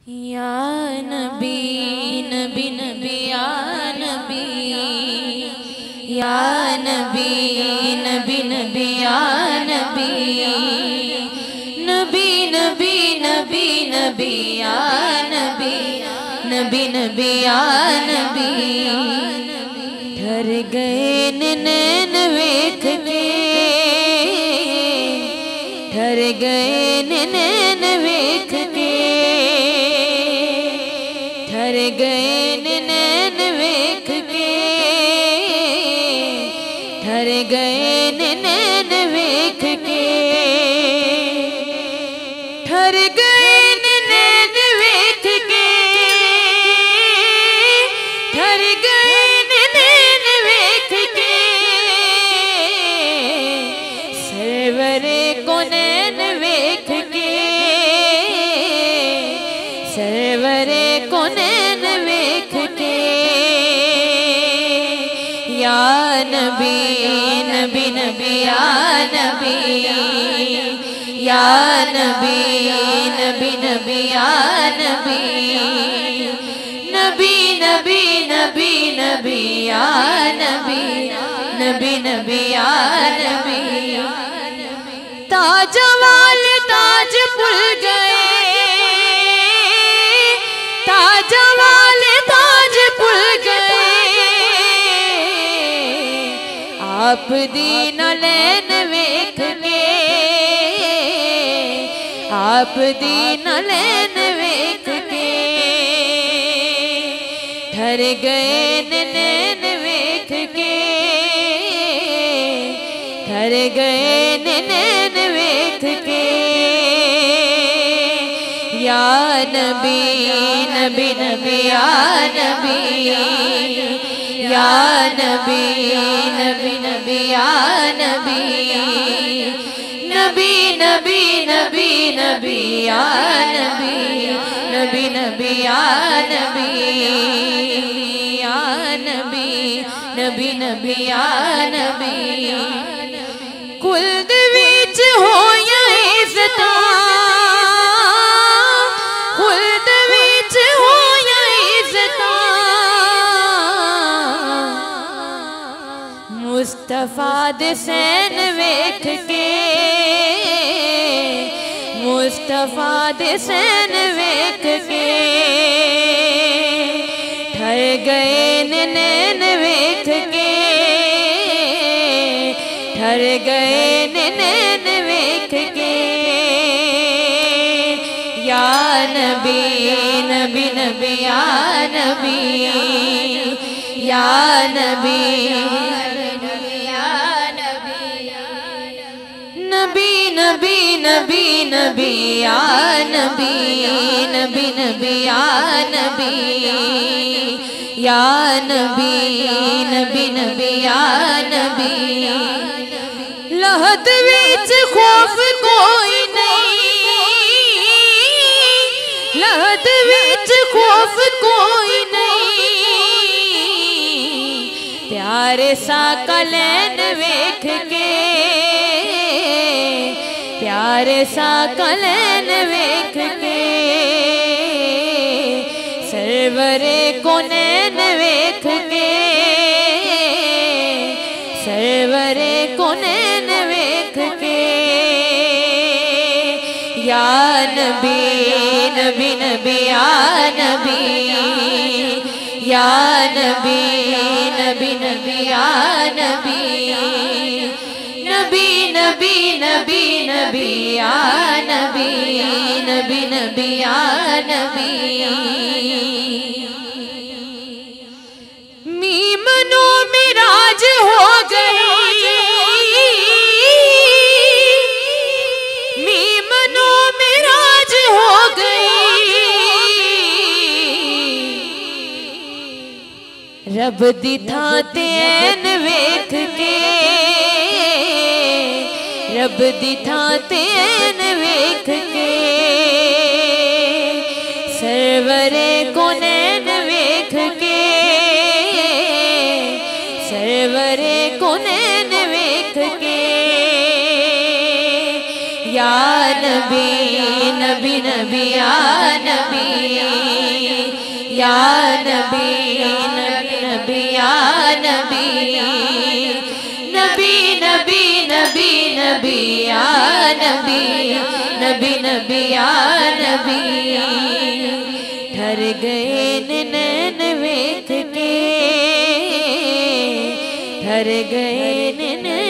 या नबी नबी नबी या नबी या नबी नबी नबी या नबी नबी नबी नबी नबी या नबी नबी नबी या नबी ठहर गए नैन वेख के ठहर गए नैन वेख के ठहर गए नैन वेख के ठहर गए नैन वेख के ठहर गए नैन वेख के ठहर गए नैन वेख के सरवरे को नैन वेख के सरवरे को नैन वेख के या नबी नबी नबी या नबी या नबी नबी नबी या नबी नबी नबी नबी नबी या नबी नबी नबी या नबी ताज वाले ताज भूल गए ताज वाले ताज भूल गए आप दीन लैन वेख के आप दीन लैन वेख के ठहर गए नैन वेख के ठहर गए नैन वेख के या नबी नबी नबी या नबी या नबी नबी नबी या नबी नबी नबी नबी नबी या नबी नबी नबी या नबी या नबी नबी नबी या नबी कुल विच होया इज़्ज़त कुल विच होया इज़्ज़त मुस्तफा दे सैन वेख के मुस्तफा दे सैन वेख के ठहर गए नैन वेख के ठहर गए नैन वेख के या नबी नबी नबी या नबी या नबी नबी नबी नबी या नबी नबी नबी या नबी या नबी नबी नबी या नबी लहद विच खौफ कोई नहीं लहद विच खौफ कोई नहीं प्यारे सा कलैन वेख के प्यारे सा कलैन वेख के सरवरे को नैन वेख के सरवरे को नैन वेख के या नबी नबी नबी या नबी या नबी नबी नबी या नबी नबी नबी नबी नबी या नबी नबी नबी या नबी मीमनो मिराज हो गई मीमनो मिराज हो गई रब दी थां ते ऐन वेख के रब दी थां ते ऐन वेख के सरवरे को नैन वेख के सरवरे को नैन वेख के या नबी नबी नबी या नबी या नबी नबी नबी या नबी नबी नबी नबी नबी या नबी नबी नबी या नबी। ठर गए नैन वेख के, ठर गए नैन